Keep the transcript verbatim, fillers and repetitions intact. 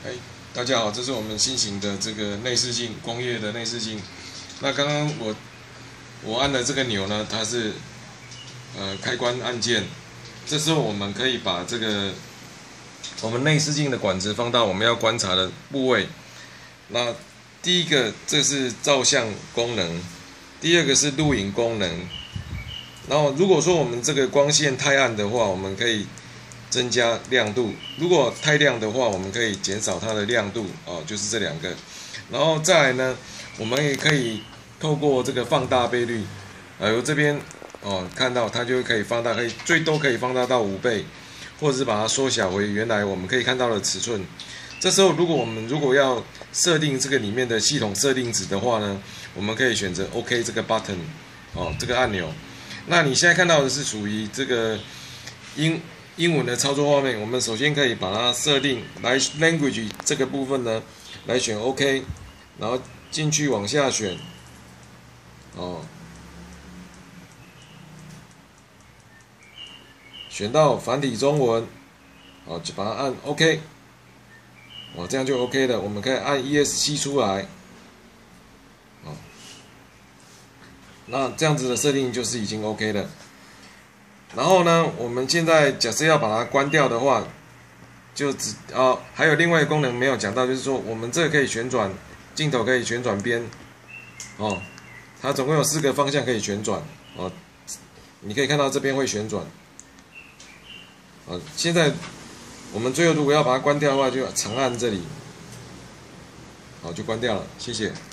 哎，大家好，这是我们新型的这个内视镜，工业的内视镜。那刚刚我我按的这个钮呢，它是呃开关按键。这时候我们可以把这个我们内视镜的管子放到我们要观察的部位。那第一个这是照相功能，第二个是录影功能。然后如果说我们这个光线太暗的话，我们可以增加亮度，如果太亮的话，我们可以减少它的亮度哦，就是这两个。然后再来呢，我们也可以透过这个放大倍率，呃，由这边哦看到它就可以放大，可以最多可以放大到五倍，或者是把它缩小为原来我们可以看到的尺寸。这时候，如果我们如果要设定这个里面的系统设定值的话呢，我们可以选择 OK 这个 button 哦，这个按钮。那你现在看到的是属于这个英。英文的操作画面，我们首先可以把它设定来 language 这个部分呢，来选 OK， 然后进去往下选，哦，选到繁体中文，哦，就把它按 OK， 哦，这样就 OK 了。我们可以按 E S C 出来，哦，那这样子的设定就是已经 OK 了。然后呢，我们现在假设要把它关掉的话，就只啊、哦，还有另外一个功能没有讲到，就是说我们这个可以旋转镜头，可以旋转边，哦，它总共有四个方向可以旋转，哦，你可以看到这边会旋转，啊，现在我们最后如果要把它关掉的话，就长按这里，好，就关掉了，谢谢。